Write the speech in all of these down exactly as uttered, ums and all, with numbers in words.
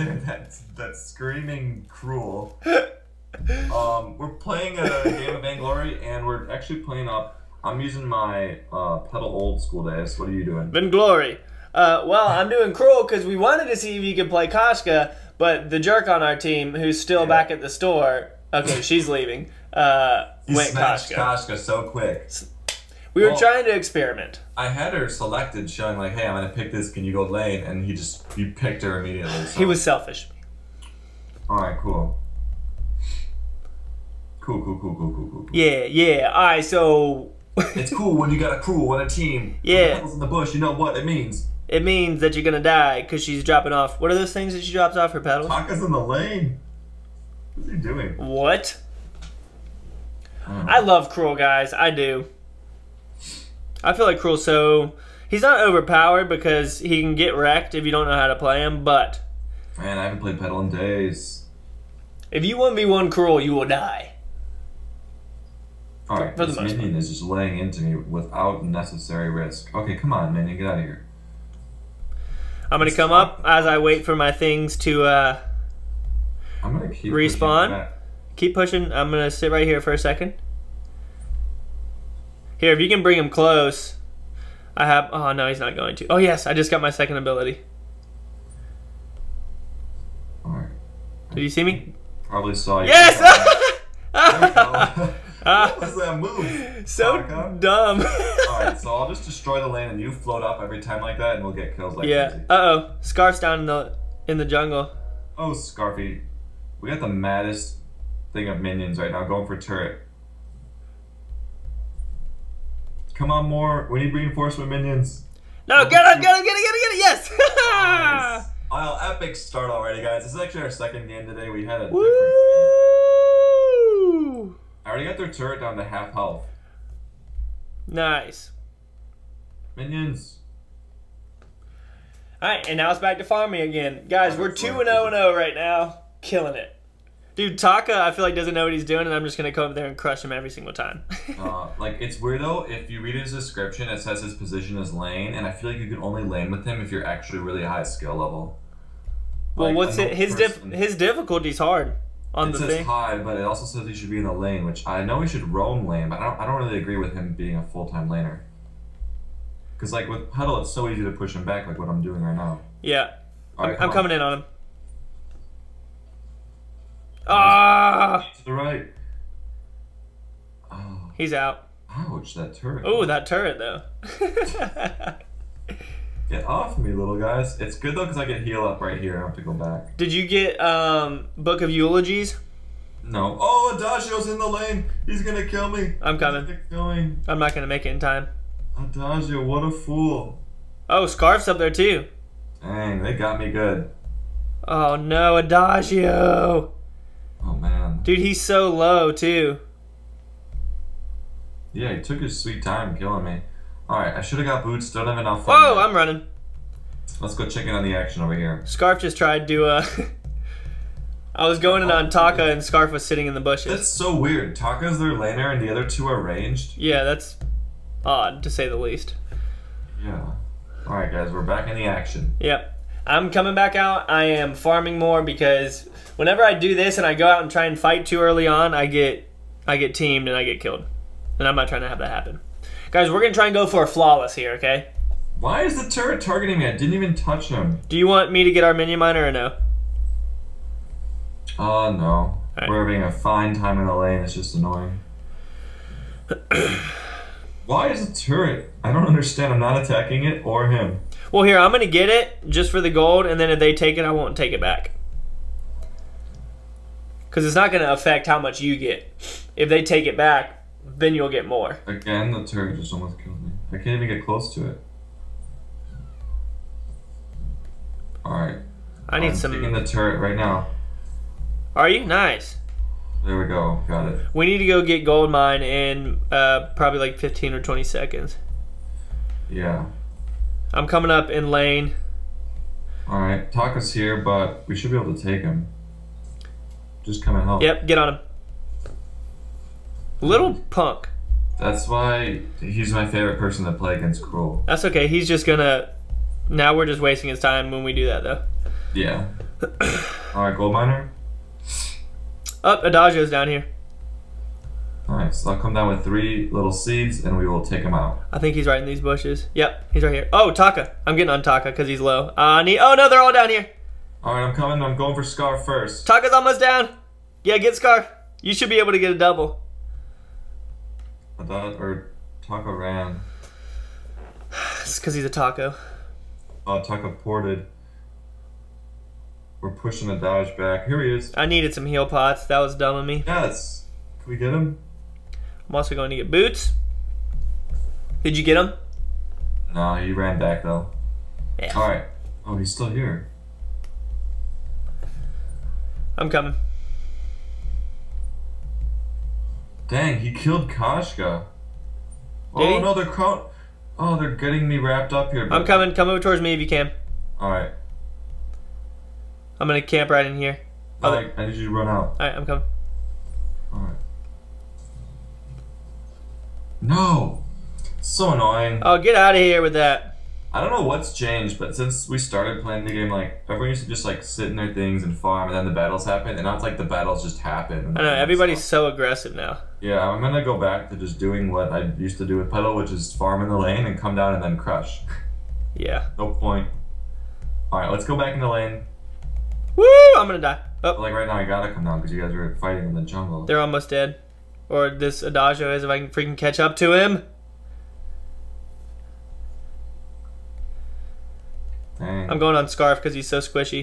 that's that's screaming cruel. Um, we're playing a game of Vainglory, and we're actually playing up. I'm using my uh, pedal old school days. What are you doing? Vainglory. Uh, well, I'm doing cruel because we wanted to see if you could play Koshka, but the jerk on our team, who's still yeah. back at the store, okay, she's leaving, uh, you went smashed Koshka. Koshka so quick. We were well, trying to experiment. I had her selected, showing like, "Hey, I'm gonna pick this. Can you go lane?" And he just you picked her immediately. So. He was selfish. All right, cool. Cool, cool, cool, cool, cool, cool. Yeah, yeah. All right, so. It's cool when you got a crew and a team. Yeah. Petals in the bush. You know what it means. It means that you're gonna die because she's dropping off. What are those things that she drops off her petals? Taka's in the lane. What's he doing? What? I, I love Cruel, guys. I do. I feel like Cruel's so... He's not overpowered because he can get wrecked if you don't know how to play him, but... Man, I haven't played Petal in days. If you one v one Cruel, you will die. Alright, this minion is just laying into me without necessary risk. Okay, come on, minion, get out of here. I'm going to come up as I wait for my things to uh, I'm gonna keep respawn. Pushing keep pushing. I'm going to sit right here for a second. Here, if you can bring him close. I have... Oh, no, he's not going to. Oh, yes, I just got my second ability. Alright. Did you see me? Probably saw you. Yes! What was that move? So Taka? dumb. Alright, so I'll just destroy the lane and you float up every time like that and we'll get kills like yeah. crazy. Uh-oh. Scarf's down in the, in the jungle. Oh, Scarfy. We got the maddest thing of minions right now going for turret. Come on, more. We need reinforcement minions. No, get it, get it, get it, get it, get it. Yes. Nice. Oh, epic start already, guys. This is actually our second game today. We had a Woo! different game. I already got their turret down to half health. Nice. Minions. Alright, and now it's back to farming again. Guys, we're two and oh and oh right now. Killing it. Dude, Taka, I feel like doesn't know what he's doing, and I'm just going to come up there and crush him every single time. uh, like, it's weird, though. If you read his description, it says his position is lane, and I feel like you can only lane with him if you're actually really high skill level. Well, like, what's it? His, dif his difficulty's hard on it the says thing. high, but it also says he should be in the lane, which I know he should roam lane, but I don't, I don't really agree with him being a full-time laner. Because, like, with Petal, it's so easy to push him back, like what I'm doing right now. Yeah. Right, I'm, I'm coming in on him. Ah! To the right. Oh. He's out. Ouch, that turret. Oh, that turret, though. Get off me, little guys. It's good, though, because I get heal up right here. I don't have to go back. Did you get um, Book of Eulogies? No. Oh, Adagio's in the lane. He's going to kill me. I'm coming. He's going. I'm not going to make it in time. Adagio, what a fool. Oh, Scarf's up there, too. Dang, they got me good. Oh, no, Adagio. Oh, man. Dude, he's so low, too. Yeah, he took his sweet time killing me. Alright, I should have got boots. Don't have enough fun. Whoa, I'm running. Let's go check in on the action over here. Scarf just tried to, uh... I was going in on Taka and Scarf was sitting in the bushes. That's so weird. Taka's their laner and the other two are ranged? Yeah, that's odd, to say the least. Yeah. Alright, guys, we're back in the action. Yep. I'm coming back out. I am farming more because whenever I do this and I go out and try and fight too early on, I get I get teamed and I get killed. And I'm not trying to have that happen. Guys, we're going to try and go for a flawless here, okay? Why is the turret targeting me? I didn't even touch him. Do you want me to get our minion miner or no? Oh, uh, no. Right. We're having a fine time in the lane. It's just annoying. Why is the turret? I don't understand. I'm not attacking it or him. Well, here, I'm going to get it just for the gold, and then if they take it, I won't take it back. Because it's not going to affect how much you get. If they take it back, then you'll get more. Again, the turret just almost killed me. I can't even get close to it. Alright. I need I'm some... I'm taking the turret right now. Are you? Nice. There we go. Got it. We need to go get gold mine in uh, probably like fifteen or twenty seconds. Yeah. I'm coming up in lane. Alright, Taka's here, but we should be able to take him. Just come and help. Yep, get on him. Little punk. That's why he's my favorite person to play against Cruel. That's okay, he's just gonna... Now we're just wasting his time when we do that, though. Yeah. Alright, gold miner. Up, oh, Adagio's down here. Nice. I'll come down with three little seeds and we will take him out. I think he's right in these bushes. Yep, he's right here. Oh, Taka. I'm getting on Taka because he's low. Uh, need. Oh no, they're all down here. Alright, I'm coming. I'm going for Scarf first. Taka's almost down. Yeah, get Scarf. You should be able to get a double. I thought, or Taka ran. It's because he's a taco. Oh, Taka ported. We're pushing the dodge back. Here he is. I needed some heal pots. That was dumb of me. Yes. Can we get him? I'm also going to get boots. Did you get him? No, he ran back though. Yeah. Alright. Oh, he's still here. I'm coming. Dang, he killed Kashka. Did Oh he? no, they're crowd. Oh, they're getting me wrapped up here. I'm coming. Come over towards me if you can. Alright. I'm going to camp right in here. Alright, I need you to run out. Alright, I'm coming. Alright. No! So annoying. Oh, get out of here with that. I don't know what's changed, but since we started playing the game, like, everyone used to just, like, sit in their things and farm, and then the battles happen, and now it's like the battles just happen. I know, everybody's so aggressive now. Yeah, I'm gonna go back to just doing what I used to do with Pedal, which is farm in the lane and come down and then crush. Yeah. No point. Alright, let's go back in the lane. Woo! I'm gonna die. Oh. But, like, right now I gotta come down because you guys are fighting in the jungle. They're almost dead. Or this Adagio is, if I can freaking catch up to him. Dang. I'm going on Scarf because he's so squishy.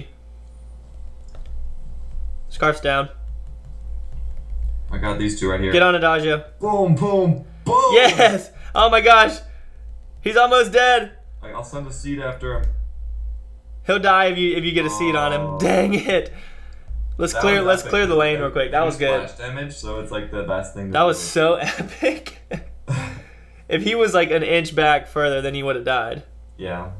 Scarf's down. I got these two right here. Get on Adagio. Boom, boom, boom! Yes! Oh my gosh! He's almost dead! Like, I'll send a seed after him. He'll die if you if you get a seed on him. Oh. Dang it! Let's That clear was let's epic. clear the lane real quick. That It was good. Splash damage, so it's like the best thing. to That was do. so epic. If he was like an inch back further, then he would have died. Yeah.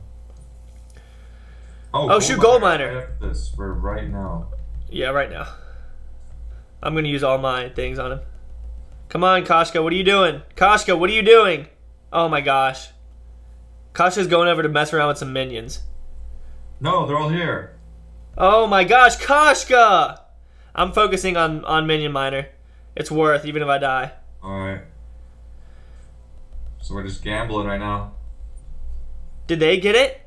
Oh, shoot, gold miner. I have this for right now. Yeah, right now. I'm gonna use all my things on him. Come on, Kashka, what are you doing? Kashka, what are you doing? Oh my gosh. Kashka's going over to mess around with some minions. No, they're all here. Oh my gosh, Kashka! I'm focusing on, on Minion Miner. It's worth, even if I die. Alright. So we're just gambling right now. Did they get it?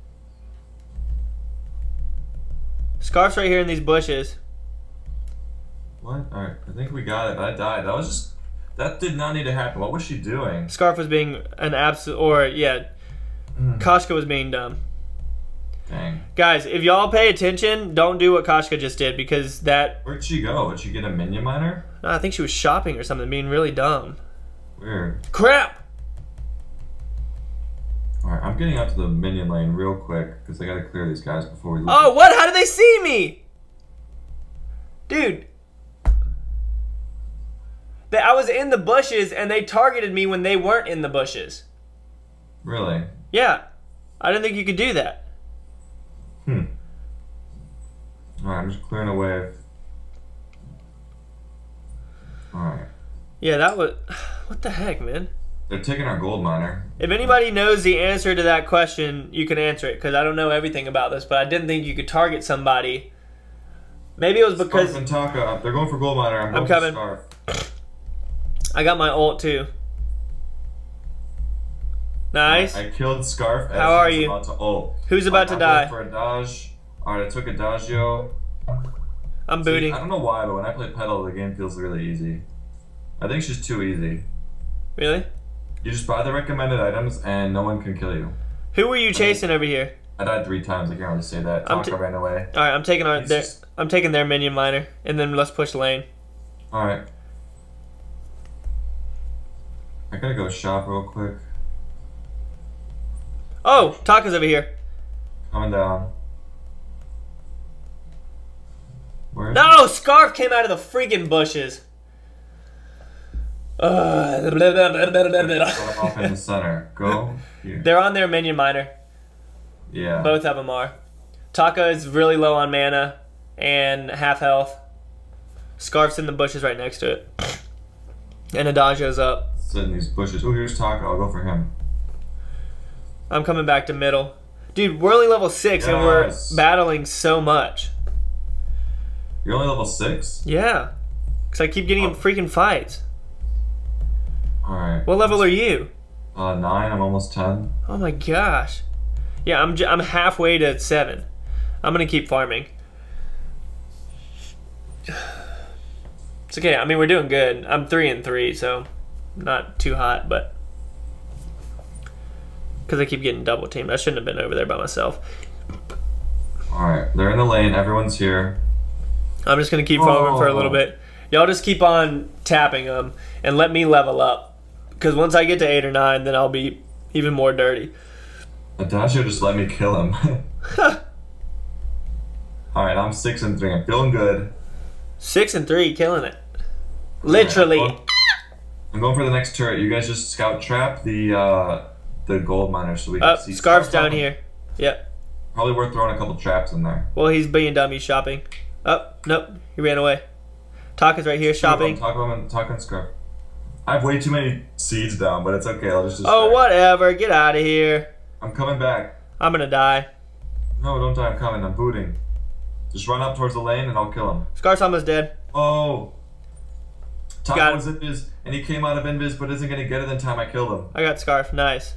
Scarf's right here in these bushes. What? Alright, I think we got it. I died. That was just... That did not need to happen. What was she doing? Scarf was being an absolute... Or, yeah. Mm. Kashka was being dumb. Dang. Guys, if y'all pay attention, don't do what Kashka just did, because that... Where'd she go? Did she get a minion miner? No, I think she was shopping or something, being really dumb. Weird. Crap! Alright, I'm getting out to the minion lane real quick, because I gotta clear these guys before we lose. Oh, what? How did they see me? Dude. They, I was in the bushes, and they targeted me when they weren't in the bushes. Really? Yeah. I didn't think you could do that. Hmm. Alright, I'm just clearing a wave. Alright. Yeah, that was... What the heck, man? They're taking our gold miner. If anybody knows the answer to that question, you can answer it, because I don't know everything about this, but I didn't think you could target somebody. Maybe it was because... Scarf and Taka up. They're going for gold miner. I'm, I'm going coming. for Scarf. I got my ult, too. Nice. I killed Scarf as How he are was you? about to ult. Who's about to I'm die? going for a dodge. Alright, I took a dodgeo. I'm See, booting. I don't know why, but when I play pedal, the game feels really easy. I think it's just too easy. Really? You just buy the recommended items, and no one can kill you. Who were you chasing over here? I died three times. I can't really say that. I'm Taka ran away. All right, I'm taking our He's their, just- I'm taking their minion miner, and then let's push lane. All right. I gotta go shop real quick. Oh, Taka's over here. Coming down. Where is No, Scarf came out of the freaking bushes. Uh, Scarf off in the center. Go here. They're on their minion miner. Yeah. Both of them are. Taka is really low on mana and half health. Scarf's in the bushes right next to it. And Adagio's up. Sit in these bushes. Oh, here's Taka. I'll go for him. I'm coming back to middle. Dude, we're only level six and Yes. we're battling so much. You're only level six? Yeah. Because I keep getting oh. in freaking fights. Alright. What level are you? Uh, nine. I'm almost ten. Oh my gosh. Yeah, I'm, j I'm halfway to seven. I'm going to keep farming. It's okay. I mean, we're doing good. I'm three and three, so not too hot, but because I keep getting double teamed. I shouldn't have been over there by myself. Alright, they're in the lane. Everyone's here. I'm just going to keep farming oh. for a little bit. Y'all just keep on tapping them and let me level up. Because once I get to eight or nine, then I'll be even more dirty. Adagio just let me kill him. Alright, I'm six and three. I'm feeling good. Six and three, killing it. Literally. Right, well, I'm going for the next turret. You guys just scout trap the uh, the gold miner so we can oh, see. Scarf's down here. Yep. Probably worth throwing a couple traps in there. Well, he's being dummy shopping. Oh, nope. He ran away. Taka's right here shopping. Talk about him, talk on Scarf. I have way too many seeds down, but it's okay. I'll just. Oh, whatever. Get out of here. I'm coming back. I'm gonna die. No, don't die. I'm coming. I'm booting. Just run up towards the lane and I'll kill him. Scarf's almost dead. Oh. Top was invis, and he came out of invis, but isn't gonna get it in time. I killed him. I got Scarf. Nice.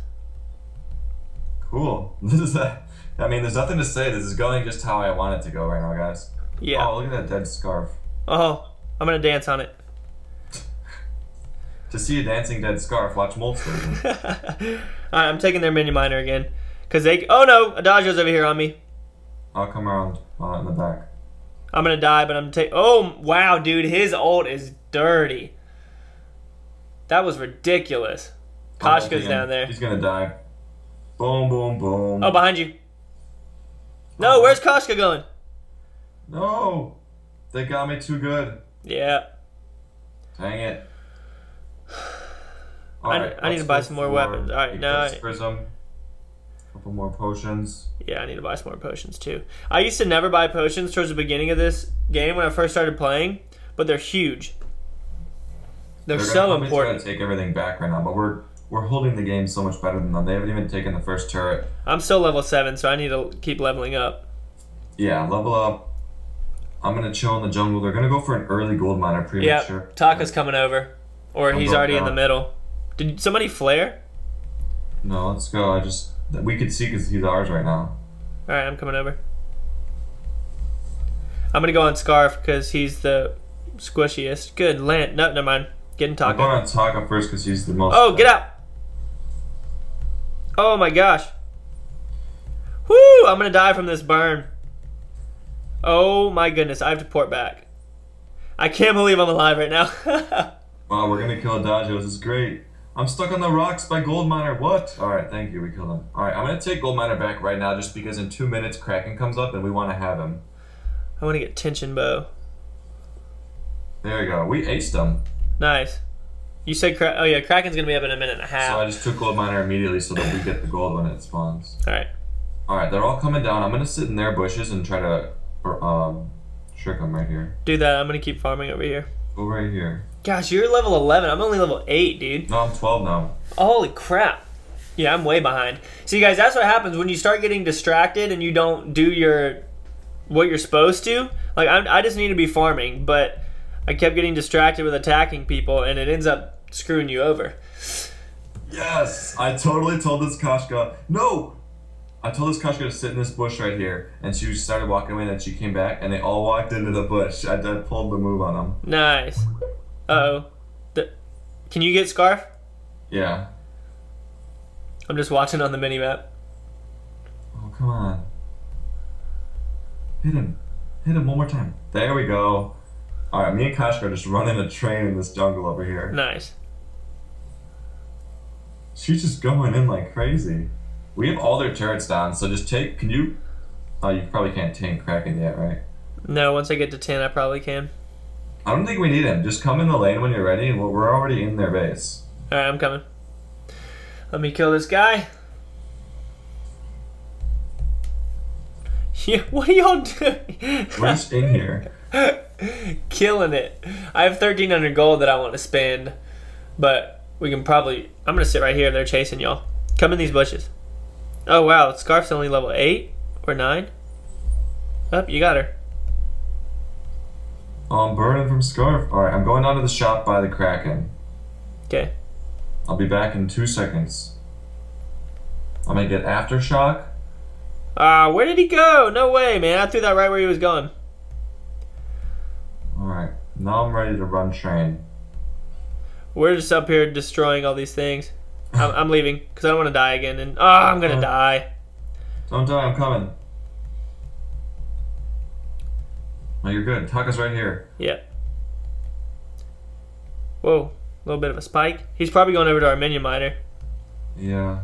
Cool. This is that. I mean, there's nothing to say. This is going just how I want it to go right now, guys. Yeah. Oh, look at that dead Scarf. Oh, I'm gonna dance on it. To see a dancing dead Scarf, watch Molt's version. Alright, I'm taking their mini miner again. Cause they. Oh no, Adagio's over here on me. I'll come around uh, in the back. I'm gonna die, but I'm take. Oh wow, dude, his ult is dirty. That was ridiculous. Koshka's down there. He's gonna die. Boom, boom, boom. Oh, behind you. No, oh. Where's Koshka going? No, they got me too good. Yeah. Dang it. All I, right, I need to buy some more weapons. All right, now. Prism. Couple more potions. Yeah, I need to buy some more potions too. I used to never buy potions towards the beginning of this game when I first started playing, but they're huge. They're, they're so important. Trying to take everything back right now, but we're we're holding the game so much better than them. They haven't even taken the first turret. I'm still level seven, so I need to keep leveling up. Yeah, level up. I'm gonna chill in the jungle. They're gonna go for an early gold miner. Pretty yeah, sure. Taka's coming over, or I'm he's already down. in the middle. Did somebody flare? No, let's go. I just. We could see because he's ours right now. Alright, I'm coming over. I'm gonna go on Scarf because he's the squishiest. Good, land. No, never mind. Getting Taka. I'm going on Taka first because he's the most. Oh, get out! Oh my gosh. Whoo! I'm gonna die from this burn. Oh my goodness, I have to port back. I can't believe I'm alive right now. Wow, we're gonna kill Adagio. This is great. I'm stuck on the rocks by Gold Miner. What? Alright, thank you. We killed him. Alright, I'm going to take Gold Miner back right now just because in two minutes Kraken comes up and we want to have him. I want to get Tension Bow. There we go. We aced him. Nice. You said, Kra oh yeah, Kraken's going to be up in a minute and a half. So I just took Gold Miner immediately so that we get the gold when it spawns. Alright. Alright, they're all coming down. I'm going to sit in their bushes and try to um, trick them right here. Do that. I'm going to keep farming over here. Go right here. Gosh, you're level eleven. I'm only level eight, dude. No, I'm twelve now. Holy crap. Yeah, I'm way behind. See, guys, that's what happens when you start getting distracted and you don't do your what you're supposed to. Like, I'm, I just need to be farming, but I kept getting distracted with attacking people, and it ends up screwing you over. Yes! I totally told this Kashka, no! I told this Kashka to sit in this bush right here, and she started walking away, and then she came back, and they all walked into the bush. I, I pulled the move on them. Nice. Uh-oh. The, can you get Scarf? Yeah. I'm just watching on the mini-map. Oh, come on. Hit him. Hit him one more time. There we go. Alright, me and Kashka are just running a train in this jungle over here. Nice. She's just going in like crazy. We have all their turrets down, so just take... Can you... Oh, you probably can't tank Kraken yet, right? No, once I get to ten, I probably can. I don't think we need him. Just come in the lane when you're ready, and we're already in their base. Alright, I'm coming. Let me kill this guy. Yeah, what are y'all doing? We're just in here. Killing it. I have thirteen hundred gold that I want to spend, but we can probably... I'm going to sit right here. They're chasing y'all. Come in these bushes. Oh, wow. Scarf's only level eight or nine. Oh, you got her. Oh, I'm burning from Scarf. Alright, I'm going down to the shop by the Kraken. Okay. I'll be back in two seconds. I'm gonna get Aftershock. Ah, uh, where did he go? No way, man. I threw that right where he was going. Alright, now I'm ready to run train. We're just up here destroying all these things. I'm, I'm leaving because I don't want to die again. And oh, I'm gonna uh, die. Don't die, I'm coming. No, you're good. Taka's right here. Yep. Whoa, a little bit of a spike. He's probably going over to our minion miner. Yeah.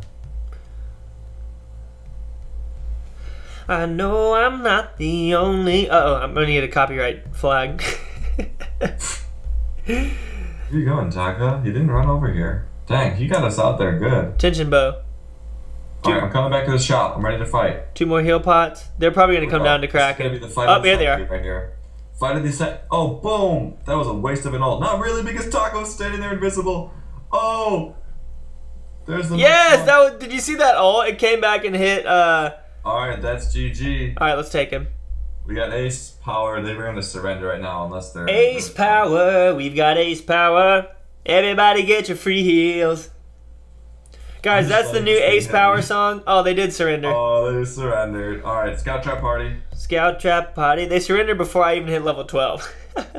I know I'm not the only. Uh oh, I'm gonna get a copyright flag. Where you going, Taka? You didn't run over here. Dang, he got us out there good. Tension bow. Alright, I'm coming back to the shop. I'm ready to fight. Two more heal pots. They're probably gonna come oh, down to Kraken. Gonna be the fight oh, of the here they are. Right here. Fight of the set. Oh, boom! That was a waste of an ult. Not really, because Taco's standing there invisible. Oh! There's the. Yes, that was. Did you see that ult? It came back and hit. Uh. Alright, that's G G. Alright, let's take him. We got ace power. They were going to surrender right now unless they're... Ace power. We've got ace power. Everybody get your free heals. Guys, that's the new ace power song. Oh, they did surrender. Oh, they surrendered. Alright, Scout Trap Party. Scout Trap Party. They surrendered before I even hit level twelve.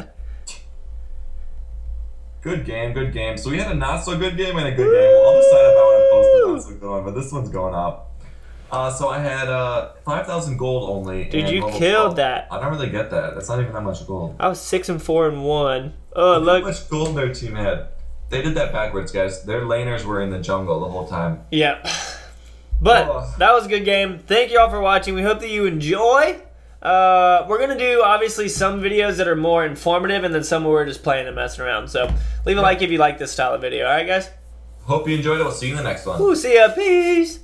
Good game, good game. So we had a not so good game and a good game. I'll decide if I want to post a not so good one, but this one's going up. Uh, so I had uh, five thousand gold only. Dude, you killed that. I don't really get that. That's not even that much gold. I was six and four and one. Oh, look, look. How much gold their team had. They did that backwards, guys. Their laners were in the jungle the whole time. Yeah. But oh. That was a good game. Thank you all for watching. We hope that you enjoy. Uh, we're going to do, obviously, some videos that are more informative and then some where we're just playing and messing around. So leave a yeah. like if you like this style of video. All right, guys? Hope you enjoyed it. We'll see you in the next one. Ooh, see ya. Peace.